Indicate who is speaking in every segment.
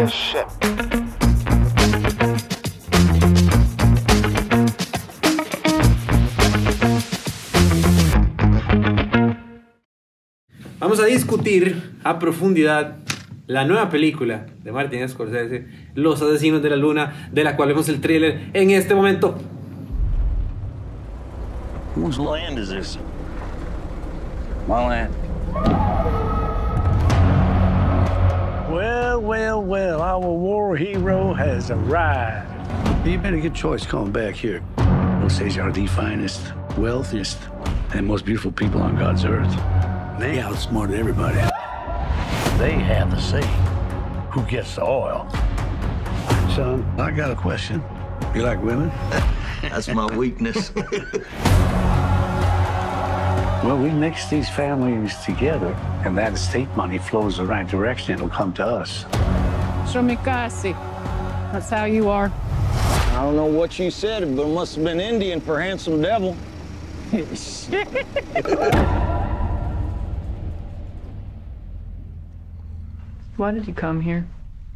Speaker 1: Oh, shit.
Speaker 2: Vamos a discutir a profundidad la nueva película de Martin Scorsese, Los Asesinos de la Luna, de la cual vemos el tráiler en este momento.
Speaker 3: Whose land is this? My land. Well, our war hero has arrived. You made a good choice coming back here. Osage are the finest, wealthiest, and most beautiful people on God's earth. They outsmarted everybody. They have the say who gets the oil. Son, I got a question. You like women?
Speaker 4: That's my weakness.
Speaker 3: Well, we mix these families together, and that estate money flows the right direction. It'll come to us.
Speaker 5: Shomikasi. That's how you are.
Speaker 6: I don't know what you said, but it must have been Indian for handsome devil.
Speaker 5: Why did you come here?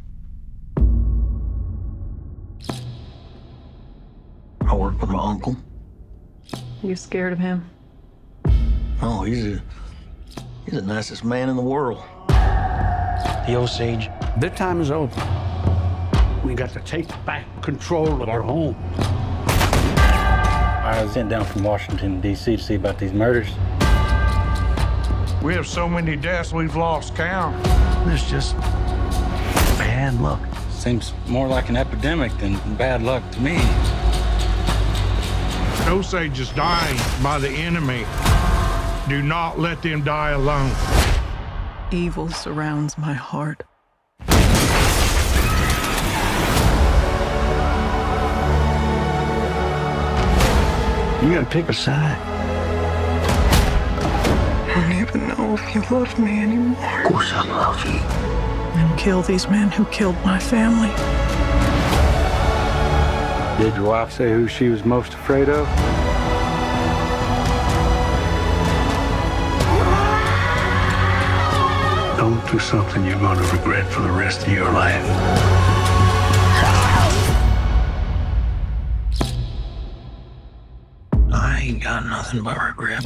Speaker 4: I work with my uncle.
Speaker 5: You scared of him?
Speaker 4: Oh, he's the nicest man in the world.
Speaker 3: The Osage, their time is over. We got to take back control of our home. I was sent down from Washington, D.C. to see about these murders.
Speaker 7: We have so many deaths, we've lost count.
Speaker 3: There's just bad luck. Seems more like an epidemic than bad luck to me.
Speaker 7: Osage is dying by the enemy. Do not let them die alone.
Speaker 5: Evil surrounds my heart.
Speaker 3: You gotta pick a side.
Speaker 5: I don't even know if you love me anymore.
Speaker 4: Of course I love you.
Speaker 5: And kill these men who killed my family.
Speaker 3: Did your wife say who she was most afraid of? Don't do something you're going to regret for the rest of your life.
Speaker 4: I ain't got nothing but regret.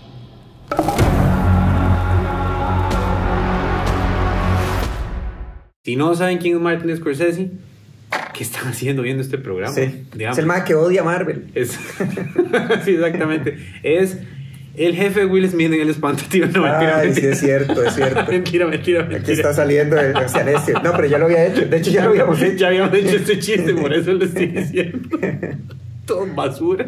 Speaker 2: Si no saben quién es Martin Scorsese, ¿qué están haciendo viendo este programa?
Speaker 8: Sí.
Speaker 2: Digamos.
Speaker 8: Es el man que odia Marvel.
Speaker 2: Sí, exactamente. Es el jefe de Will Smith en El Espantatío. No,
Speaker 8: Ay, sí, es cierto, es cierto.
Speaker 2: Mentira.
Speaker 8: Aquí está saliendo el Cianesio. No, pero ya lo había hecho. De hecho, ya lo habíamos hecho.
Speaker 2: Ya habíamos hecho este chiste, por eso lo estoy diciendo. Todo basura.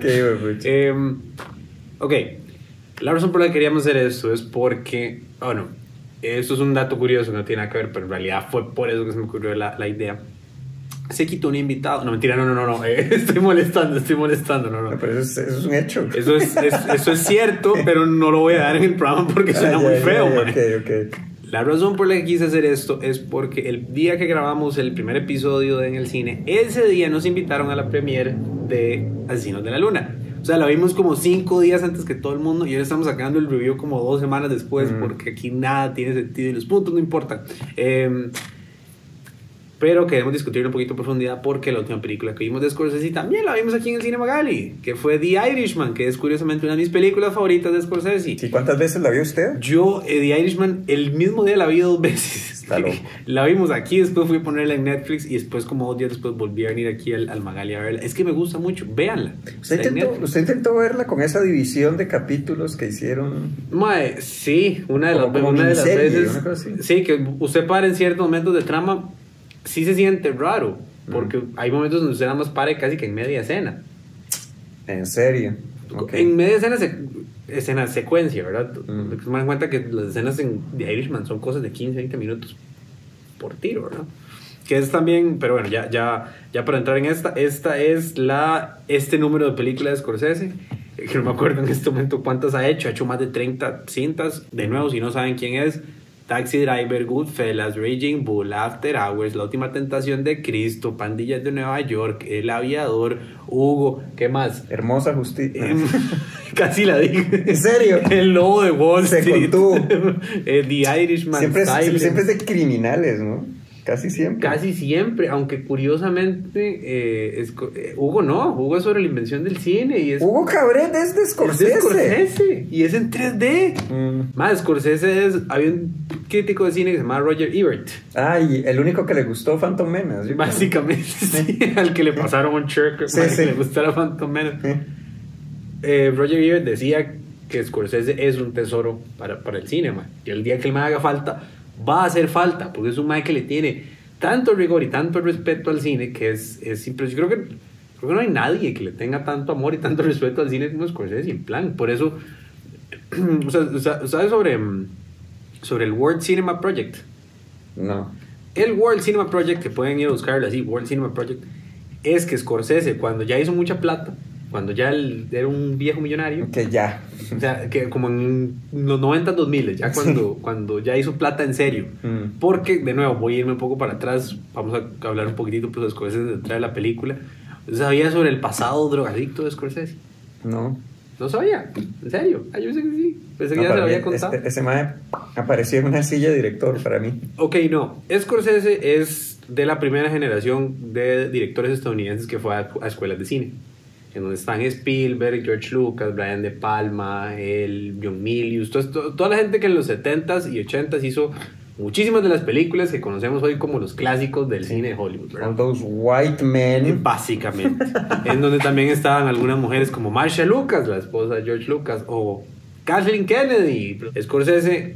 Speaker 2: Ok. La razón por la que queríamos hacer esto es porque, esto es un dato curioso que no tiene nada que ver, pero en realidad fue por eso que se me ocurrió la idea. Se quitó un invitado. No, mentira, no. Estoy molestando, no.
Speaker 8: No, pero eso es un hecho.
Speaker 2: Eso es cierto, pero no lo voy a dar en el programa porque suena muy feo, man.
Speaker 8: Okay.
Speaker 2: La razón por la que quise hacer esto es porque el día que grabamos el primer episodio en el cine, ese día nos invitaron a la premiere de Asesinos de la Luna. O sea, la vimos como 5 días antes que todo el mundo y ahora estamos sacando el review como 2 semanas después porque aquí nada tiene sentido y los puntos no importan. Pero queremos discutir un poquito en profundidad porque la última película que vimos de Scorsese también la vimos aquí en el Cine Magali, que fue The Irishman, que es curiosamente una de mis películas favoritas de Scorsese.
Speaker 8: ¿Y cuántas veces la vio usted?
Speaker 2: Yo, The Irishman, el mismo día la vi 2 veces.
Speaker 8: Está loco.
Speaker 2: La vimos aquí, después fui a ponerla en Netflix y después como 2 días después volví a venir aquí al Magali a verla. Es que me gusta mucho, véanla.
Speaker 8: ¿Usted intentó verla con esa división de capítulos que hicieron?
Speaker 2: Mae, sí, una de las veces. Sí, que usted para en ciertos momentos de trama. Sí se siente raro, porque hay momentos donde usted nada más para casi que en media escena.
Speaker 8: ¿En serio?
Speaker 2: Okay. En media escena secuencia, ¿verdad? Se dan cuenta que las escenas en The Irishman son cosas de 15, 20 minutos por tiro, ¿verdad? Que es también, pero bueno, ya para entrar en esta es este número de película de Scorsese, que no me acuerdo en este momento cuántas ha hecho más de 30 cintas. De nuevo, si no saben quién es: Taxi Driver, Goodfellas, Raging Bull, After Hours, La Última Tentación de Cristo, Pandillas de Nueva York, El Aviador, Hugo, ¿qué más?
Speaker 8: Hermosa Justicia.
Speaker 2: Casi la dije.
Speaker 8: ¿En serio?
Speaker 2: El Lobo de Wall Street.
Speaker 8: Se contuvo.
Speaker 2: The Irishman.
Speaker 8: Siempre es de criminales, ¿no? Casi siempre.
Speaker 2: Casi siempre, aunque curiosamente Hugo es sobre la invención del cine y es
Speaker 8: Hugo Cabret es de Scorsese.
Speaker 2: Y es en 3D. Más Scorsese había un crítico de cine que se llamaba Roger Ebert.
Speaker 8: Y el único que le gustó Phantom Menace. ¿Sí?
Speaker 2: Básicamente, sí, al que le pasaron un check para que le gustara Phantom Menace. Roger Ebert decía que Scorsese es un tesoro para el cine, man. Y el día que él me haga falta, va a hacer falta, porque es un man que le tiene tanto rigor y tanto respeto al cine que es impresionante. Yo creo que no hay nadie que le tenga tanto amor y tanto respeto al cine como Scorsese, en plan. Por eso, ¿sabes sobre el World Cinema Project?
Speaker 8: No.
Speaker 2: El World Cinema Project, que pueden ir a buscarlo así, World Cinema Project, es que Scorsese, cuando ya hizo mucha plata, cuando ya él era un viejo millonario,
Speaker 8: que ya,
Speaker 2: o sea, que como en los 90, 2000, ya cuando ya hizo plata en serio, porque de nuevo voy a irme un poco para atrás, vamos a hablar un poquitito pues de Scorsese detrás de la película. ¿Sabía sobre el pasado drogadicto de Scorsese?
Speaker 8: No
Speaker 2: sabía, en serio. Yo pensé que sí, pensé que ya se lo había contado.
Speaker 8: Ese mae apareció en una silla de director para mí.
Speaker 2: Ok, no, Scorsese es de la primera generación de directores estadounidenses que fue a escuelas de cine, en donde están Spielberg, George Lucas, Brian De Palma, John Milius, toda la gente que en los 70s y 80s hizo muchísimas de las películas que conocemos hoy como los clásicos del cine de Hollywood, ¿verdad?
Speaker 8: All those white men.
Speaker 2: Básicamente. En donde también estaban algunas mujeres como Marcia Lucas, la esposa de George Lucas, o Kathleen Kennedy. Scorsese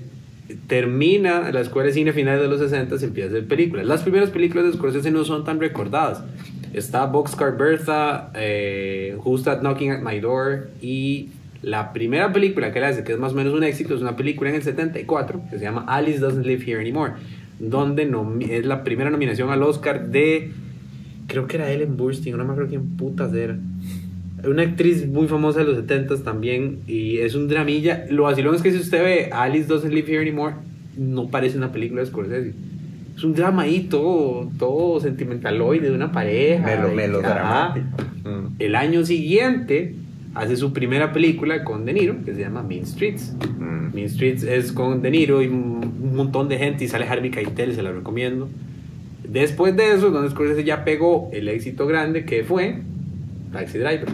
Speaker 2: termina la escuela de cine a finales de los 60 y empieza a hacer películas. Las primeras películas de Scorsese no son tan recordadas. Está Boxcar Bertha, Who's That Knocking at My Door, y la primera película que él hace, que es más o menos un éxito, es una película en el 74 que se llama Alice Doesn't Live Here Anymore, donde es la primera nominación al Oscar de, creo que era Ellen Burstyn, no me acuerdo quién putas era, una actriz muy famosa de los 70s también, y es un dramilla. Lo vacilón es que si usted ve Alice Doesn't Live Here Anymore, no parece una película de Scorsese. Es un drama ahí todo sentimentaloide de una pareja.
Speaker 8: Melodramático.
Speaker 2: El año siguiente hace su primera película con De Niro, que se llama Mean Streets. Mean Streets es con De Niro y un montón de gente, y sale Harvey Keitel, se la recomiendo. Después de eso, donde Scorsese ya pegó el éxito grande que fue Taxi Driver.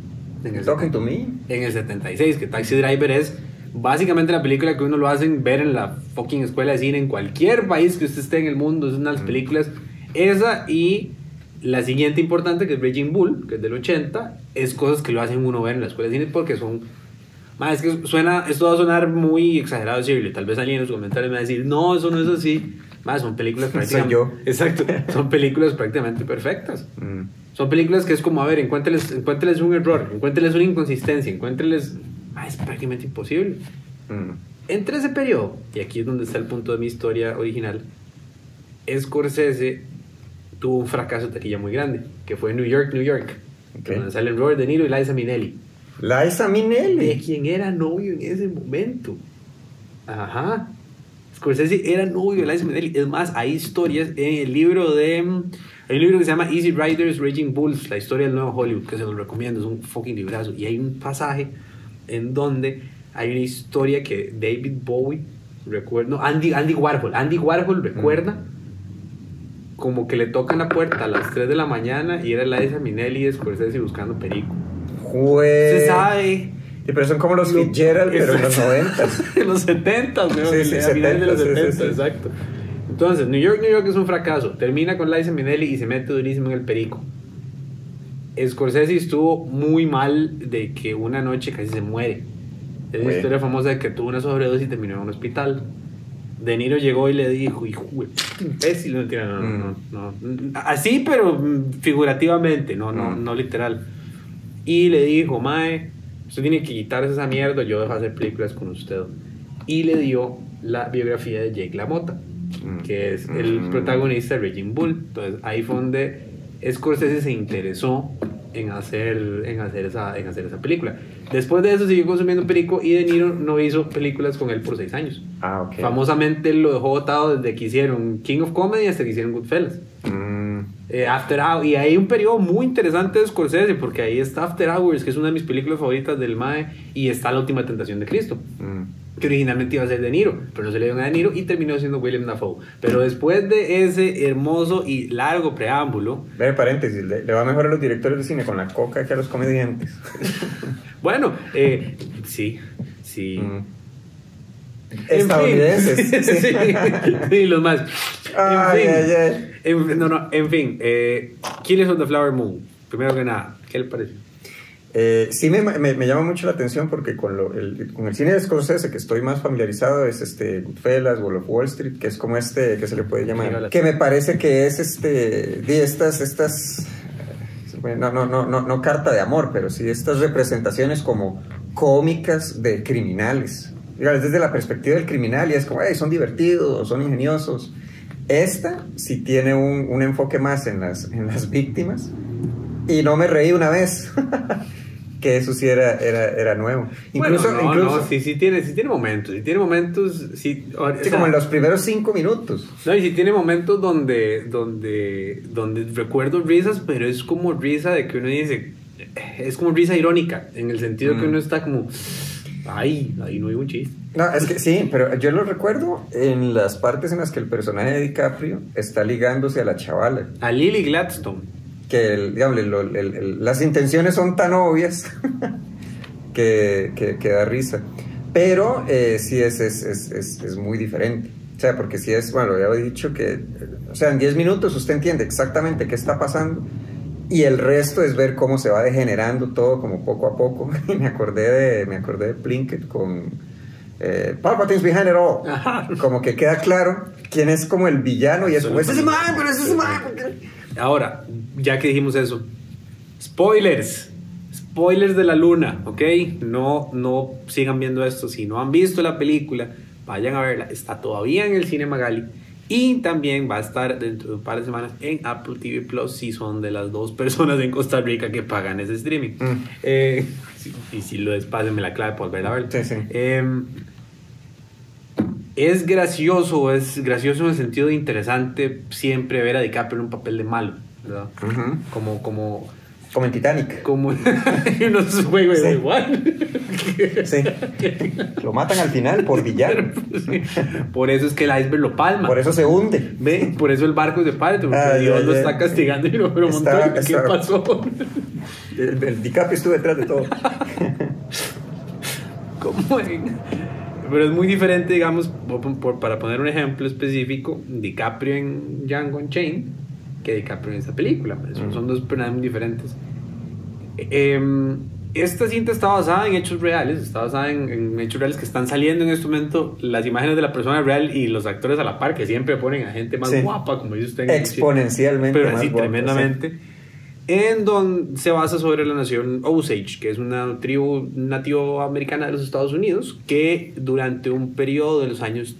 Speaker 8: Talking to Me.
Speaker 2: En el 76, que Taxi Driver es básicamente la película que uno lo hacen ver en la fucking escuela de cine en cualquier país que usted esté en el mundo. Es una de las películas, esa y la siguiente importante, que es Raging Bull, que es del 80, es cosas que lo hacen uno ver en la escuela de cine porque son... Es que esto va a sonar muy exagerado decirle, tal vez alguien en los comentarios me va a decir, no, eso no es así. Son películas prácticamente...
Speaker 8: Soy yo.
Speaker 2: Exacto, son películas prácticamente perfectas. Son películas que es como, a ver, encuéntreles un error, encuéntreles una inconsistencia, encuéntreles... es prácticamente imposible. Entre ese periodo, y aquí es donde está el punto de mi historia original, Scorsese tuvo un fracaso de taquilla muy grande, que fue New York, donde salen Robert De Niro y Liza Minnelli. De quien era novio en ese momento. Ajá. Scorsese era novio de Liza Minnelli. Es más, hay historias en el libro hay un libro que se llama Easy Riders, Raging Bulls, la historia del nuevo Hollywood, que se lo recomiendo, es un fucking librazo. Y hay un pasaje en donde hay una historia que David Bowie recuerda, no, Andy Warhol recuerda como que le tocan la puerta a las 3 de la mañana y era Liza Minnelli y Scorsese buscando perico.
Speaker 8: Se
Speaker 2: sabe.
Speaker 8: Sí, pero son como los Fitzgerald, pero en los 90s.
Speaker 2: En los 70s, ¿no?
Speaker 8: Sí, 70s,
Speaker 2: de los 70s,
Speaker 8: sí.
Speaker 2: exacto. Entonces, New York es un fracaso. Termina con Liza Minnelli y se mete durísimo en el perico. Scorsese estuvo muy mal de que una noche casi se muere. Es una historia famosa de que tuvo una sobredosis y terminó en un hospital. De Niro llegó y le dijo, hijo de imbécil, no. Así, pero figurativamente, no literal. Y le dijo, mae, usted tiene que quitarse esa mierda, yo dejo hacer películas con usted. Y le dio la biografía de Jake LaMotta, que es el protagonista de Raging Bull. Entonces ahí fue donde Scorsese se interesó en hacer esa película. Después de eso siguió consumiendo perico y De Niro no hizo películas con él por 6 años.
Speaker 8: Okay.
Speaker 2: Famosamente lo dejó botado desde que hicieron King of Comedy hasta que hicieron Goodfellas. After Hours, y hay un periodo muy interesante de Scorsese, porque ahí está After Hours, que es una de mis películas favoritas del mae, y está La Última Tentación de Cristo. que originalmente iba a ser De Niro, pero no se le dio a De Niro y terminó siendo William Dafoe. Pero después de ese hermoso y largo preámbulo...
Speaker 8: Breve paréntesis, le va mejor a los directores de cine con la coca que a los comediantes.
Speaker 2: Bueno, sí.
Speaker 8: Estadounidenses.
Speaker 2: Sí, los más.
Speaker 8: Ay.
Speaker 2: En fin, Killers of the Flower Moon. Primero que nada, ¿qué le parece?
Speaker 8: Sí me llama mucho la atención porque con el cine de Scorsese que estoy más familiarizado es Goodfellas, Wolf of Wall Street, que es como que se le puede llamar, que me parece que es de estas no carta de amor, pero sí estas representaciones como cómicas de criminales, desde la perspectiva del criminal, y es como, son divertidos, son ingeniosos. Esta sí tiene un enfoque más en las víctimas, y no me reí una vez. Que eso sí era nuevo. Incluso,
Speaker 2: sí tiene momentos. Sí,
Speaker 8: como en los primeros 5 minutos.
Speaker 2: No, y sí tiene momentos donde recuerdo risas, pero es como risa de que uno dice, es como risa irónica, en el sentido que uno está como, ahí no hay un chiste.
Speaker 8: No, es que sí, pero yo lo recuerdo en las partes en las que el personaje de DiCaprio está ligándose a la chavala,
Speaker 2: a Lily Gladstone,
Speaker 8: que las intenciones son tan obvias que da risa, pero sí es muy diferente, o sea, porque sí lo había dicho que, o sea, en 10 minutos usted entiende exactamente qué está pasando y el resto es ver cómo se va degenerando todo como poco a poco. Y me acordé de Plinkett con Palpatine's Behind It All. Ajá. Como que queda claro quién es como el villano y es como, ese es man, pero ese es man.
Speaker 2: Ahora, ya que dijimos eso, spoilers de la luna, ¿ok? No sigan viendo esto. Si no han visto la película, vayan a verla. Está todavía en el Cine Magali y también va a estar dentro de un par de semanas en Apple TV Plus si son de las 2 personas en Costa Rica que pagan ese streaming. Y si lo despásenme la clave para volver a verla.
Speaker 8: Sí.
Speaker 2: Es gracioso en el sentido de interesante siempre ver a DiCaprio en un papel de malo, ¿verdad?
Speaker 8: Uh-huh.
Speaker 2: Como
Speaker 8: en Titanic.
Speaker 2: Como unos juegos de igual.
Speaker 8: Sí. Lo matan al final por villano.
Speaker 2: Sí. Por eso es que el iceberg lo palma.
Speaker 8: Por eso se hunde.
Speaker 2: ¿Ve? Por eso el barco se parte. Porque Dios lo está castigando y lo montó. ¿Qué pasó?
Speaker 8: El DiCaprio estuvo detrás de todo.
Speaker 2: ¿Cómo? Pero es muy diferente, digamos, para poner un ejemplo específico, DiCaprio en Django Unchained que DiCaprio en esa película. Son dos personajes muy diferentes. Esta cinta está basada en hechos reales, está basada en hechos reales que están saliendo en este momento, las imágenes de la persona real y los actores a la par, que siempre ponen a gente más guapa, como dice usted.
Speaker 8: Exponencialmente.
Speaker 2: Pero así, tremendamente. Sí. En donde se basa sobre la nación Osage, que es una tribu nativo americana de los Estados Unidos, que durante un periodo de los años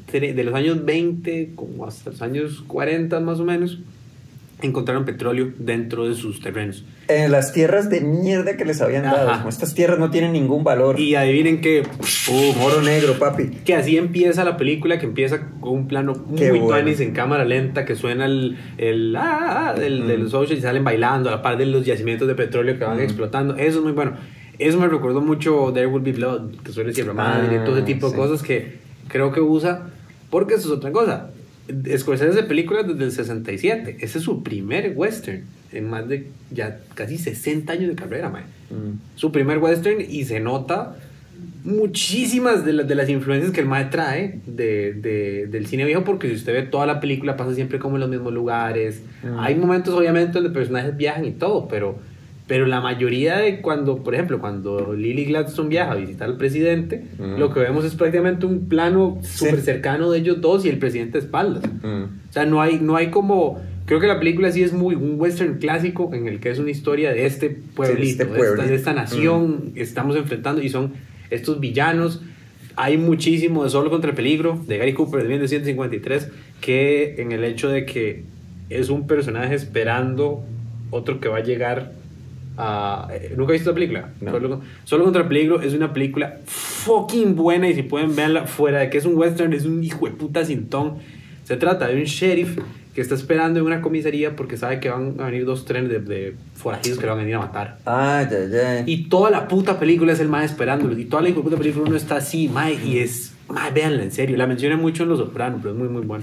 Speaker 2: 20 como hasta los años 40 más o menos, encontraron petróleo dentro de sus terrenos. En
Speaker 8: las tierras de mierda que les habían dado. Como estas tierras no tienen ningún valor.
Speaker 2: Y adivinen que...
Speaker 8: oro negro, papi.
Speaker 2: Que así empieza la película, que empieza con un plano muy tuanis en cámara lenta, que suena de los Osage y salen bailando a la par de los yacimientos de petróleo que van explotando. Eso es muy bueno. Eso me recordó mucho There Will Be Blood, que suele siempre madre, todo ese tipo de cosas que creo que usa, porque eso es otra cosa. Scorsese de películas desde el 67. Ese es su primer western en más de ya casi 60 años de carrera, man. Su primer western, y se nota muchísimas de las influencias que el mae trae del cine viejo, porque si usted ve toda la película pasa siempre como en los mismos lugares. Hay momentos obviamente donde personajes viajan y todo, pero la mayoría de cuando Lily Gladstone viaja a visitar al presidente, lo que vemos es prácticamente un plano súper cercano de ellos dos y el presidente de espaldas. O sea, no hay como... Creo que la película sí es muy un western clásico en el que es una historia de este pueblito, de esta nación que estamos enfrentando, y son estos villanos. Hay muchísimo de Solo contra el peligro, de Gary Cooper, de 1953, que en el hecho de que es un personaje esperando otro que va a llegar a... ¿Nunca he visto la película? No. Solo contra el peligro es una película fucking buena, y si pueden verla, fuera de que es un western, es un hijo de puta cintón. Se trata de un sheriff que está esperando en una comisaría porque sabe que van a venir 2 trenes de forajidos que lo van a venir a matar.
Speaker 8: Ya.
Speaker 2: Y toda la puta película es el mae esperándolos, y toda la puta película uno está así, mae, y es Mae, véanla, en serio. La mencioné mucho en Los Sopranos, pero es muy, muy bueno.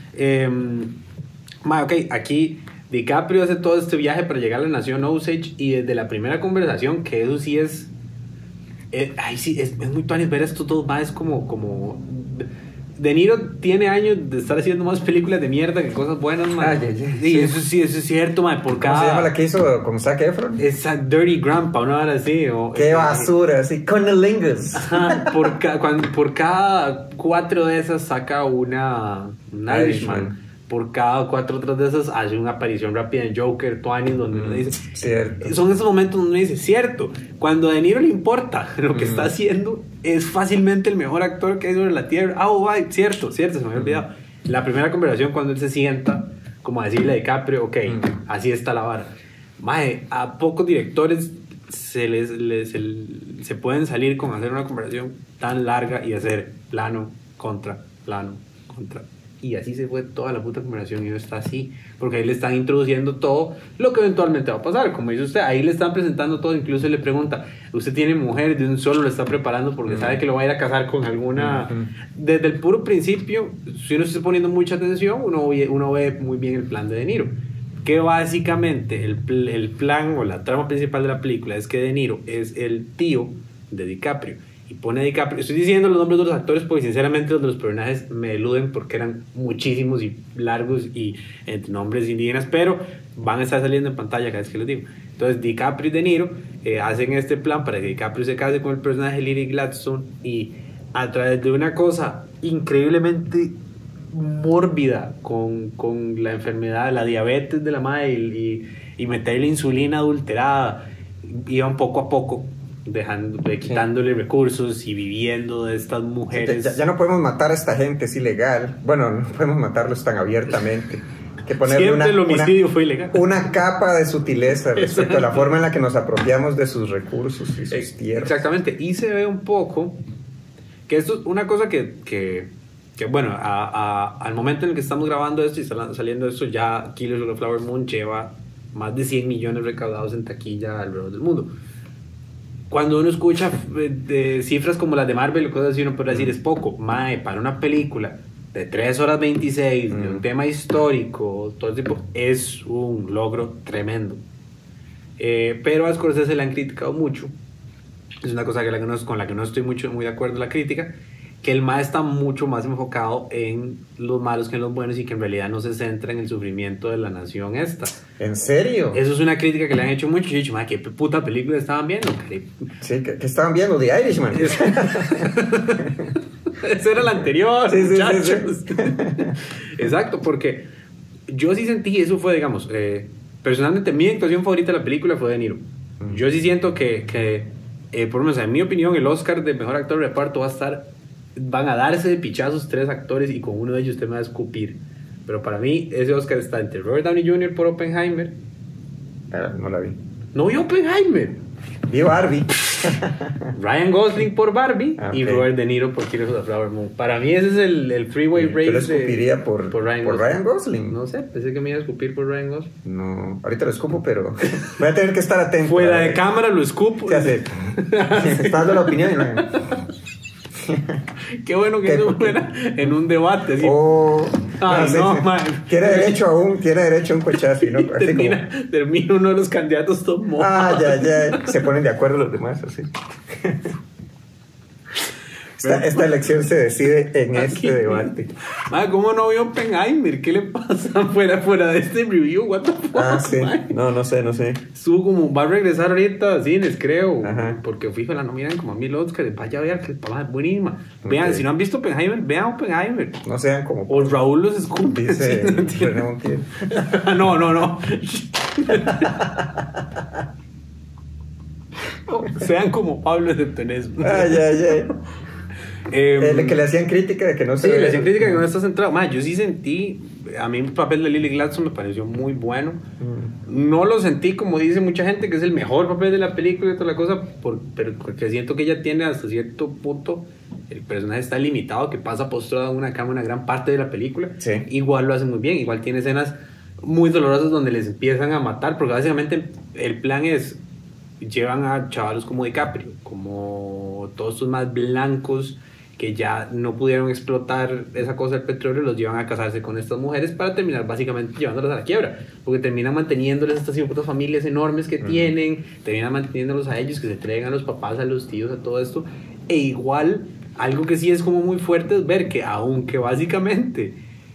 Speaker 2: Mae, ok, aquí DiCaprio hace todo este viaje para llegar a la nación Osage y desde la primera conversación, que eso sí es... sí, es muy tuanis ver esto todo más como... De Niro tiene años de estar haciendo más películas de mierda que cosas buenas, man. Sí, eso es cierto, man. Por cada...
Speaker 8: ¿Cómo se llama la que hizo con Zac Efron?
Speaker 2: Esa Dirty Grandpa, una hora así.
Speaker 8: Qué basura, así, Cunnilingus.
Speaker 2: Por cada 4 de esas saca un Irishman. Por cada 4 otras de esas hace una aparición rápida en Joker, Twain, donde uno dice...
Speaker 8: Cierto.
Speaker 2: Son esos momentos donde uno dice, cierto, cuando a De Niro le importa lo que está haciendo, es fácilmente el mejor actor que hay sobre la tierra. Cierto, se me había olvidado. La primera conversación cuando él se sienta, como a decirle a DiCaprio, ok, así está la vara. Mae, a pocos directores se pueden salir con hacer una conversación tan larga y hacer plano, contra, y así se fue toda la puta conversación y no está así, porque ahí le están introduciendo todo lo que eventualmente va a pasar, como dice usted, ahí le están presentando todo, incluso le pregunta, ¿usted tiene mujer? De un solo lo está preparando porque sabe que lo va a ir a casar con alguna... Desde el puro principio, si uno se está poniendo mucha atención, uno ve muy bien el plan de Niro, que básicamente el plan o la trama principal de la película es que De Niro es el tío de DiCaprio. Y pone a DiCaprio. Estoy diciendo los nombres de los actores porque sinceramente los de los personajes me eluden porque eran muchísimos y largos y entre nombres indígenas, pero van a estar saliendo en pantalla cada vez que los digo. Entonces DiCaprio y De Niro hacen este plan para que DiCaprio se case con el personaje de Lily Gladstone y a través de una cosa increíblemente mórbida con la enfermedad, la diabetes de la madre y meterle insulina adulterada, iban poco a poco quitándole recursos y viviendo de estas mujeres.
Speaker 8: Ya no podemos matar a esta gente, es ilegal. Bueno, no podemos matarlos tan abiertamente. Que ponerle
Speaker 2: siempre el homicidio fue ilegal.
Speaker 8: Una capa de sutileza respecto a la forma en la que nos apropiamos de sus recursos y sus tierras.
Speaker 2: Exactamente, y se ve un poco que esto es una cosa que bueno, al momento en el que estamos grabando esto y está saliendo esto, ya Killers of the Flower Moon lleva más de 100 millones recaudados en taquilla alrededor del mundo. Cuando uno escucha de cifras como las de Marvel o cosas así, uno puede decir es poco. Mae, para una película de 3 horas 26, de un tema histórico, todo tipo, es un logro tremendo. Pero a Scorsese le han criticado mucho. Es una cosa con la que no estoy muy de acuerdo en la crítica, que el mae está mucho más enfocado en los malos que en los buenos y que en realidad no se centra en el sufrimiento de la nación esta.
Speaker 8: ¿En serio?
Speaker 2: Eso es una crítica que le han hecho mucho. Yo he dicho, mae, ¿qué puta película estaban viendo?
Speaker 8: Sí, que estaban viendo The Irishman.
Speaker 2: Esa era la anterior,
Speaker 8: sí,
Speaker 2: muchachos. Sí. Exacto, porque yo sí sentí, eso fue, digamos, personalmente mi actuación favorita de la película fue De Niro. Yo sí siento que por lo menos en mi opinión, el Oscar de mejor actor de reparto van a darse de pichazos 3 actores y con uno de ellos usted me va a escupir. Pero para mí ese Oscar está entre Robert Downey Jr. por Oppenheimer.
Speaker 8: No la vi.
Speaker 2: No vi Oppenheimer.
Speaker 8: Vi Barbie.
Speaker 2: Ryan Gosling por Barbie y Robert De Niro por Killers of the Flower Moon. Para mí ese es el freeway race.
Speaker 8: Yo lo escupiría por Ryan Gosling.
Speaker 2: No sé, pensé que me iba a escupir por Ryan Gosling.
Speaker 8: No, ahorita lo escupo, pero voy a tener que estar atento.
Speaker 2: Fuera de cámara lo escupo.
Speaker 8: ¿Qué hace? Está dando la opinión.
Speaker 2: Qué bueno que eso fuera en un debate. Así.
Speaker 8: Ay, no, man. Tiene derecho a un cuechazo, ¿no?
Speaker 2: Termina uno de los candidatos tomó.
Speaker 8: Ya. Se ponen de acuerdo los demás, así. Esta elección se decide en este debate.
Speaker 2: ¿Cómo no vio Oppenheimer? ¿Qué le pasa fuera de este review? What the fuck,
Speaker 8: sí. No sé.
Speaker 2: Estuvo como, va a regresar ahorita a cines, creo. Ajá. Porque fijo, la nominan como a 1000 Oscars. Vaya a ver que es buenísima. Okay. Vean, si no han visto Oppenheimer, vean Oppenheimer.
Speaker 8: No sean como...
Speaker 2: O Raúl los escupe.
Speaker 8: Dice René Montiel.
Speaker 2: No. Sean como Pablo de Tenés.
Speaker 8: Que le hacían crítica de que no se...
Speaker 2: Sí, le hacían crítica de que no está centrado. Yo sí sentí... A mí el papel de Lily Gladstone me pareció muy bueno. No lo sentí como dice mucha gente que es el mejor papel de la película y toda la cosa, pero porque siento que ella tiene hasta cierto punto... El personaje está limitado, que pasa postrado en una cama una gran parte de la película.
Speaker 8: Sí.
Speaker 2: Igual lo hace muy bien. Igual tiene escenas muy dolorosas donde les empiezan a matar, porque básicamente el plan es... Llevan a chavalos como DiCaprio, como todos estos más blancos que ya no pudieron explotar esa cosa del petróleo, los llevan a casarse con estas mujeres para terminar básicamente llevándolas a la quiebra, porque terminan manteniéndoles estas putas familias enormes que tienen, terminan manteniéndolos a ellos, que se entregan a los papás, a los tíos, a todo esto, e igual, algo que sí es como muy fuerte es ver que aunque básicamente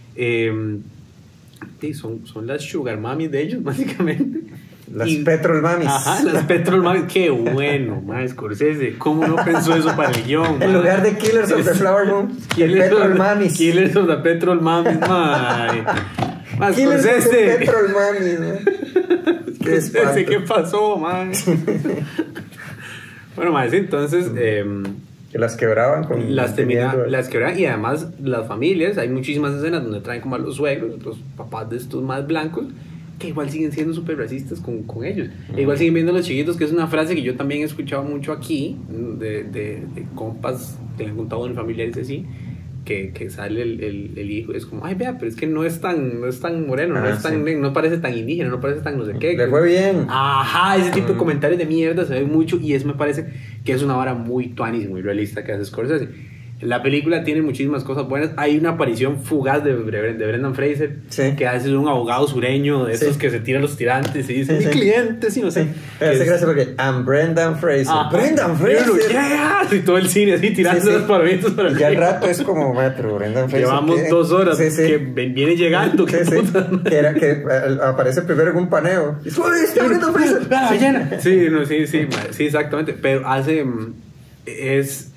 Speaker 2: son las sugar mami de ellos, básicamente.
Speaker 8: Las petrol mamis.
Speaker 2: Ajá, las petrol mamis. Qué bueno, man, Scorsese. ¿Cómo no pensó eso para el guión?
Speaker 8: En lugar de Killers of the Flower Moon, Petrol Mamis.
Speaker 2: Killers of the Petrol Mamis, man.
Speaker 8: Killers of the Petrol Mamis, man. Qué espanto.
Speaker 2: ¿Qué pasó, man? Bueno, man, sí, entonces...
Speaker 8: que las quebraban con...
Speaker 2: Las quebraban, y además las familias, hay muchísimas escenas donde traen como a los suegros, los papás de estos más blancos, que igual siguen siendo súper racistas con ellos. Igual siguen viendo a los chiquitos, que es una frase que yo también he escuchado mucho aquí, de compas que le han contado a mis familiares así, que sale el hijo, es como, ay, vea, pero es que no es tan moreno, no parece tan indígena, no parece tan no sé qué.
Speaker 8: Le fue bien.
Speaker 2: Ajá, ese tipo de comentarios de mierda se ve mucho, y eso me parece que es una vara muy tuanis, muy realista que hace Scorsese. La película tiene muchísimas cosas buenas. Hay una aparición fugaz de Brendan Fraser, que hace un abogado sureño de esos que se tiran los tirantes y dice, mi cliente, sí, no sé.
Speaker 8: Pero hace gracia porque, I'm Brendan Fraser. ¡Brendan Fraser!
Speaker 2: Y todo el cine así tirando los palomitos para
Speaker 8: y al rato es como, pero Brendan Fraser.
Speaker 2: Llevamos 2 horas que viene llegando. Que
Speaker 8: aparece primero en un paneo. Y está Brendan Fraser.
Speaker 2: Sí, exactamente. Pero hace... Es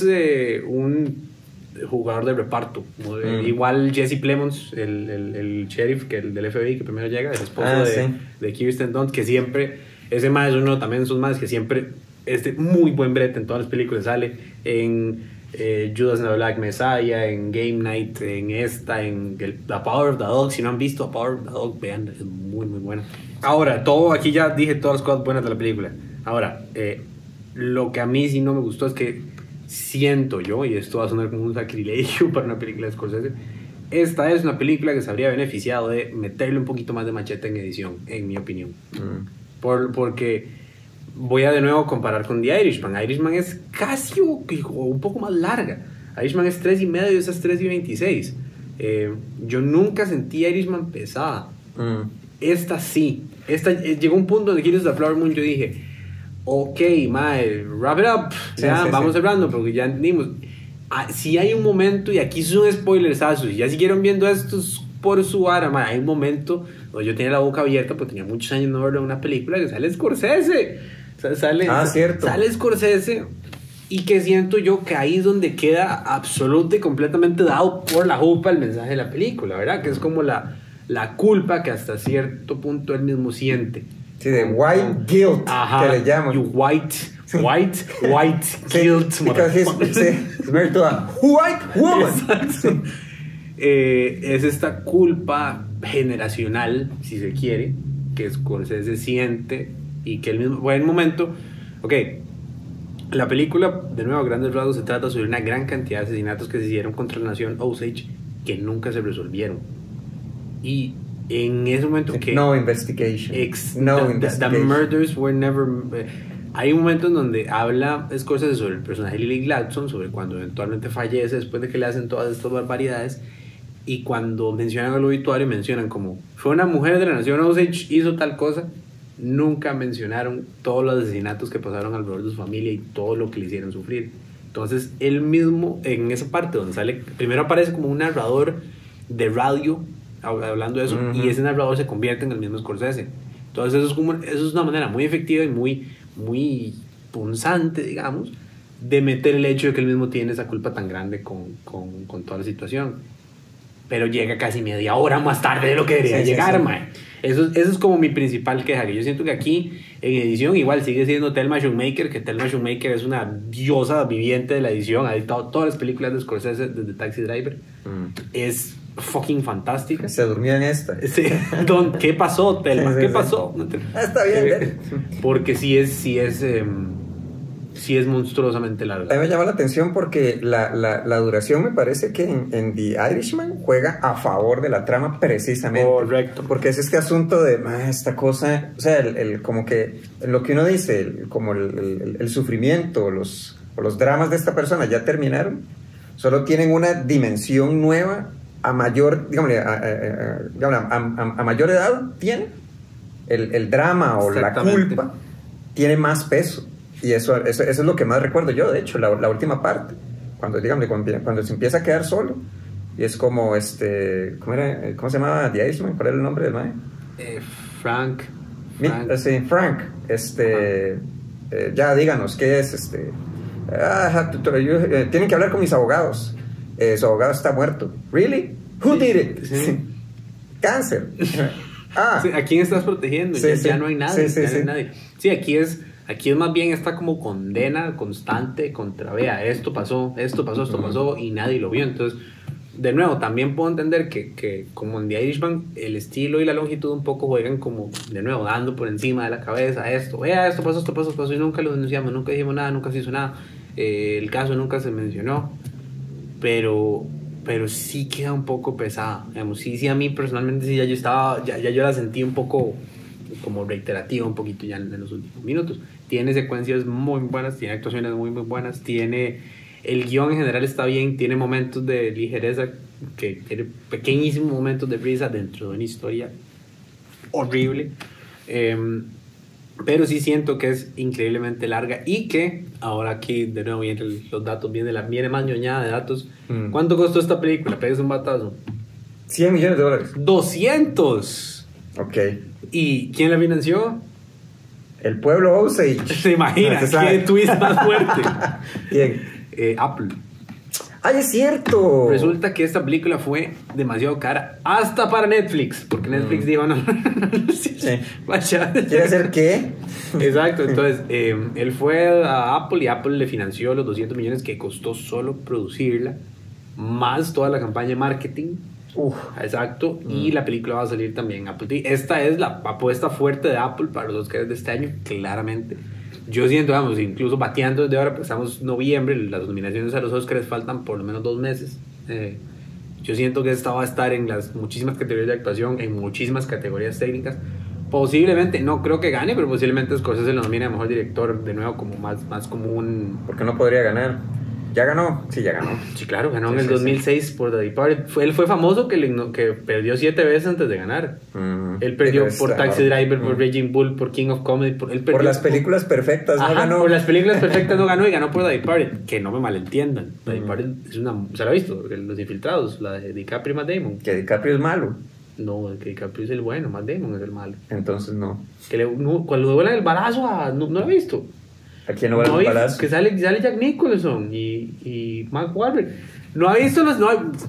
Speaker 2: un jugador de reparto. Igual Jesse Plemons, el sheriff el del FBI que primero llega, el esposo de Kirsten Dunst, que siempre, ese más es uno también de sus más que siempre muy buen brete en todas las películas. Sale en Judas and the Black Messiah, en Game Night, en The Power of the Dog. Si no han visto The Power of the Dog, vean, es muy muy buena. Ahora, aquí ya dije todas las cosas buenas de la película. Ahora, lo que a mí sí no me gustó es que siento yo, y esto va a sonar como un sacrilegio para una película de Scorsese, esta es una película que se habría beneficiado de meterle un poquito más de machete en edición, en mi opinión. Porque voy a de nuevo comparar con The Irishman. Irishman es casi un poco más larga. Irishman es 3:30 y esa es 3:26. Yo nunca sentí Irishman pesada. Esta sí. Llegó un punto donde Killers of the Flower Moon yo dije, ok, mae, wrap it up. Vamos cerrando porque ya entendimos. Si hay un momento, y aquí son spoilersazos, y ya siguieron viendo estos por su vara, mae, hay un momento donde yo tenía la boca abierta porque tenía muchos años no verlo en una película, que sale Scorsese. Sale Scorsese, y que siento yo que ahí es donde queda absolutamente y completamente dado por la jupa el mensaje de la película, ¿verdad? Que es como la culpa que hasta cierto punto él mismo siente.
Speaker 8: Sí, de white guilt, que le llaman.
Speaker 2: You white guilt.
Speaker 8: Because he's married to a white woman.
Speaker 2: Exacto. Es esta culpa generacional, si se quiere, que Scorsese siente, y que el mismo... Bueno, en un momento... Ok, la película, de nuevo, a grandes rasgos, se trata sobre una gran cantidad de asesinatos que se hicieron contra la nación Osage que nunca se resolvieron. Y... en ese momento que...
Speaker 8: No investigation.
Speaker 2: The murders were never... hay un momento en donde habla Scorsese sobre el personaje de Lily Gladstone, sobre cuando eventualmente fallece después de que le hacen todas estas barbaridades, y cuando mencionan el obituario mencionan como fue una mujer de la nación Osage, hizo tal cosa. Nunca mencionaron todos los asesinatos que pasaron alrededor de su familia y todo lo que le hicieron sufrir. Entonces él mismo, en esa parte donde sale, primero aparece como un narrador de radio hablando de eso, y ese narrador se convierte en el mismo Scorsese. Entonces eso es una manera muy efectiva y muy punzante, digamos, de meter el hecho de que él mismo tiene esa culpa tan grande con toda la situación. Pero llega casi media hora más tarde de lo que debería llegar, mae. Eso es como mi principal queja, que yo siento que aquí en edición igual sigue siendo Thelma Schoonmaker, que Thelma Schoonmaker es una diosa viviente de la edición, ha editado todas las películas de Scorsese desde Taxi Driver. Es fucking fantástica.
Speaker 8: Se durmió en esta.
Speaker 2: Sí. ¿Qué pasó, Thelma? ¿Qué pasó?
Speaker 8: Está bien.
Speaker 2: Porque sí es monstruosamente larga.
Speaker 8: A mí me llama la atención porque la duración me parece que en The Irishman juega a favor de la trama precisamente.
Speaker 2: Correcto.
Speaker 8: Porque es este asunto de esta cosa, o sea, como que lo que uno dice, como el sufrimiento, los dramas de esta persona ya terminaron, Solo tienen una dimensión nueva a mayor, digámosle, a mayor edad tiene. El drama o la culpa tiene más peso. Y eso es lo que más recuerdo yo, de hecho, la última parte. Cuando se empieza a quedar solo. Y es como, ¿cómo se llamaba? The Irishman, ¿cuál era el nombre del mae?
Speaker 2: Frank.
Speaker 8: Sí, Frank. Ya díganos, ¿qué es? Tienen que hablar con mis abogados. Su abogado está muerto. ¿Really? Who did it?
Speaker 2: Sí.
Speaker 8: Cáncer.
Speaker 2: Sí, ¿a quién estás protegiendo? Ya no hay nadie. No hay nadie. Sí, aquí es más bien esta como condena constante contra, vea, esto pasó, y nadie lo vio. Entonces, de nuevo, también puedo entender que como en The Irishman, el estilo y la longitud un poco juegan como, de nuevo, dando por encima de la cabeza esto, vea, esto pasó, y nunca lo denunciamos, nunca dijimos nada, nunca se hizo nada, el caso nunca se mencionó, pero sí queda un poco pesada. Sí, a mí personalmente sí, yo la sentí un poco como reiterativa un poquito ya en los últimos minutos. Tiene secuencias muy buenas, tiene actuaciones muy buenas, el guión en general está bien, tiene momentos de ligereza, que tiene pequeñísimos momentos de risa dentro de una historia horrible, pero sí siento que es increíblemente larga y que ahora aquí de nuevo vienen los datos, viene más ñoñada de datos. ¿Cuánto costó esta película? Pegas un batazo.
Speaker 8: $100 millones.
Speaker 2: ¡200!
Speaker 8: Ok.
Speaker 2: ¿Y quién la financió?
Speaker 8: El pueblo Osage.
Speaker 2: ¿Se imagina? ¿Qué twist más fuerte?
Speaker 8: Bien.
Speaker 2: Apple.
Speaker 8: ¡Ay, es cierto!
Speaker 2: Resulta que esta película fue demasiado cara hasta para Netflix, porque Netflix dijo no.
Speaker 8: Sí.
Speaker 2: Vaya.
Speaker 8: ¿Quiere hacer qué?
Speaker 2: Exacto, entonces él fue a Apple y Apple le financió los 200 millones que costó solo producirla, más toda la campaña de marketing. Exacto, y la película va a salir también en Apple TV. Esta es la apuesta fuerte de Apple para los Oscars de este año, claramente. Yo siento, vamos, incluso bateando desde ahora, pues estamos en noviembre, las nominaciones a los Oscars faltan por lo menos 2 meses. Yo siento que esta va a estar en las muchísimas categorías de actuación, en muchísimas categorías técnicas. Posiblemente, no creo que gane, pero posiblemente Scorsese lo nomine a mejor director, de nuevo, como más común.
Speaker 8: Porque no podría ganar. ¿Ya ganó? Sí, ya ganó.
Speaker 2: Sí, claro, ganó en el 2006 por The Departed. Él fue famoso que perdió 7 veces antes de ganar. Él perdió por Taxi Driver, por Raging Bull, por King of Comedy. Por
Speaker 8: las películas perfectas, no ganó.
Speaker 2: Por las películas perfectas no ganó y ganó por The Departed. Que no me malentiendan. The Departed es una... ¿Se la ha visto? Los Infiltrados, la de DiCaprio y Matt Damon.
Speaker 8: Que DiCaprio es malo.
Speaker 2: No, el que DiCaprio es el bueno, Matt Damon es el malo.
Speaker 8: Entonces no.
Speaker 2: Cuando le vuelan el balazo no lo he visto.
Speaker 8: ¿A quién no vuelan el balazo?
Speaker 2: Que sale Jack Nicholson y Mark Wahlberg. No ha visto los...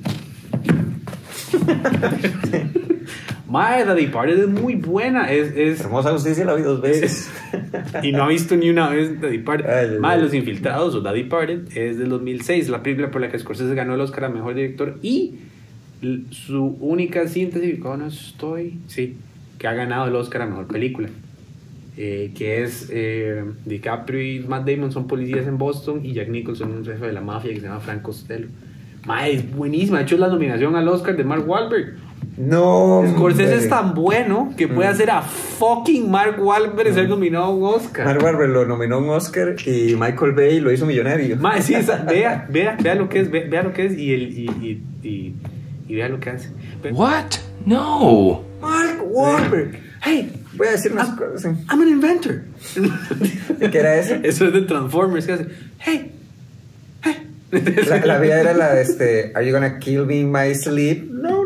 Speaker 2: Madre, The Departed es muy buena.
Speaker 8: Hermosa Justicia la vi 2 veces.
Speaker 2: Y no ha visto ni una vez The Departed. Madre, Los Infiltrados o The Departed es del 2006, la película por la que Scorsese ganó el Oscar a Mejor Director y su única síntesis, que ha ganado el Oscar a Mejor Película. Que es DiCaprio y Matt Damon son policías en Boston y Jack Nicholson un jefe de la mafia que se llama Frank Costello. Madre, es buenísima. De hecho, es la nominación al Oscar de Mark Wahlberg.
Speaker 8: No,
Speaker 2: Scorsese es tan bueno que puede hacer a fucking Mark Wahlberg ser nominado a un Oscar.
Speaker 8: Mark Wahlberg lo nominó a un Oscar y Michael Bay lo hizo millonario.
Speaker 2: Madre, sí, vea lo que es, vea lo que es y vea lo que hace.
Speaker 1: What? No.
Speaker 8: Mark Wahlberg.
Speaker 2: Hey,
Speaker 8: voy a decir unas cosas.
Speaker 2: I'm an inventor.
Speaker 8: ¿Qué era eso?
Speaker 2: Eso es de Transformers que hace. Hey.
Speaker 8: La vida era la de Are you gonna kill me in my sleep? No.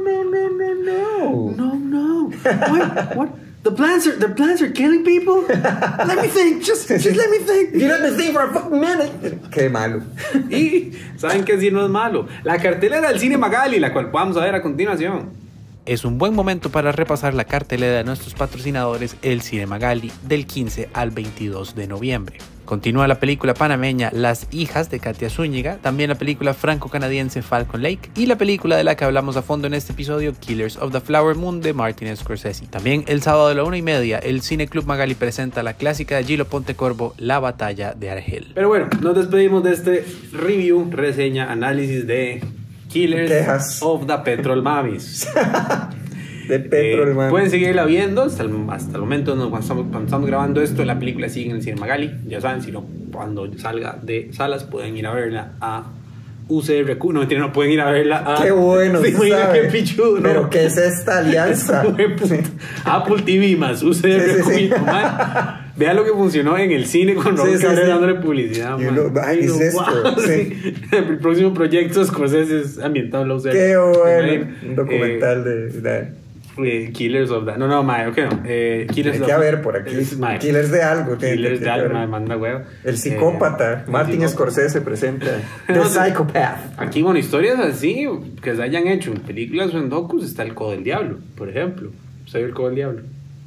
Speaker 2: What? The plants are killing people? Let me think. Just let me think.
Speaker 8: You let me think for a fucking minute. Qué malo.
Speaker 2: Y saben que sí no es malo. La cartelera del Cine Magali, la cual vamos a ver a continuación. Es un buen momento para repasar la cartelera de nuestros patrocinadores, el Cine Magali, del 15 al 22 de noviembre. Continúa la película panameña Las Hijas de Katia Zúñiga, también la película franco-canadiense Falcon Lake y la película de la que hablamos a fondo en este episodio, Killers of the Flower Moon de Martin Scorsese. También el sábado a la 1:30, el Cine Club Magali presenta la clásica de Gilo Pontecorvo, La Batalla de Argel. Pero bueno, nos despedimos de este review, reseña, análisis de Killers of the Petrol Mamis.
Speaker 8: De Petrol Mamis.
Speaker 2: Pueden seguirla viendo hasta el momento cuando estamos grabando esto. La película sigue en el Cine Magali, ya saben, si no, cuando salga de salas pueden ir a verla a UCRQ, no, mentira, no pueden ir a verla.
Speaker 8: Qué bueno,
Speaker 2: sí, mira
Speaker 8: ¿sabe?
Speaker 2: qué pichudo, ¿no?
Speaker 8: Pero ¿qué es esta alianza?
Speaker 2: Apple TV más UCRQ.
Speaker 8: Sí.
Speaker 2: Man, vea lo que funcionó en el cine con Ron Cabrera dándole publicidad.
Speaker 8: Ay, es esto.
Speaker 2: Wow, sí. El próximo proyecto Scorsese es ambientado en la UCRQ.
Speaker 8: Qué bueno. Un documental de
Speaker 2: Killers of That. No, mae, ok, no. Killers
Speaker 8: hay
Speaker 2: of
Speaker 8: que haber por aquí. Killers de algo.
Speaker 2: Killers de algo, mae, manda huevo.
Speaker 8: El psicópata. Martin Scorsese presenta The Psychopath.
Speaker 2: Aquí, bueno, historias así que se hayan hecho en películas o en docus está El Codo del Diablo, por ejemplo. ¿Sabes El Codo del Diablo?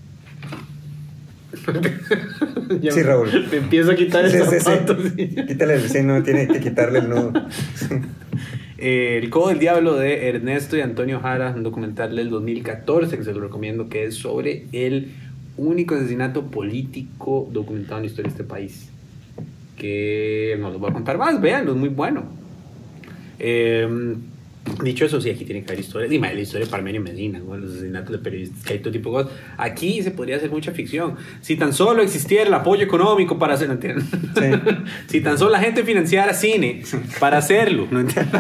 Speaker 8: Sí, Raúl.
Speaker 2: Me empiezo a quitar el zapato.
Speaker 8: Sí. Quítale el seno, tiene que quitarle el nudo.
Speaker 2: El Codo del Diablo de Ernesto y Antonio Jara, un documental del 2014 que se lo recomiendo, que es sobre el único asesinato político documentado en la historia de este país, que no los voy a contar más, véanlo, es muy bueno. Dicho eso, sí, aquí tiene que haber historias. Y la historia de Parmenio Medina, ¿no? Los asesinatos de periodistas, que hay todo tipo de cosas. Aquí se podría hacer mucha ficción. Si tan solo existiera el apoyo económico para hacer, ¿no entiendes? Sí. Si tan solo la gente financiara cine para hacerlo, ¿no entiendes?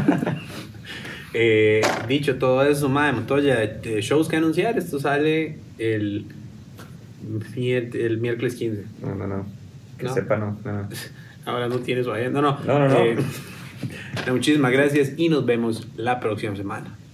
Speaker 2: Dicho todo eso, madre, Montoya, shows que anunciar. Esto sale el miércoles 15.
Speaker 8: No. Que sepa, no.
Speaker 2: Ahora no tienes su agenda. No.
Speaker 8: No.
Speaker 2: Muchísimas gracias y nos vemos la próxima semana.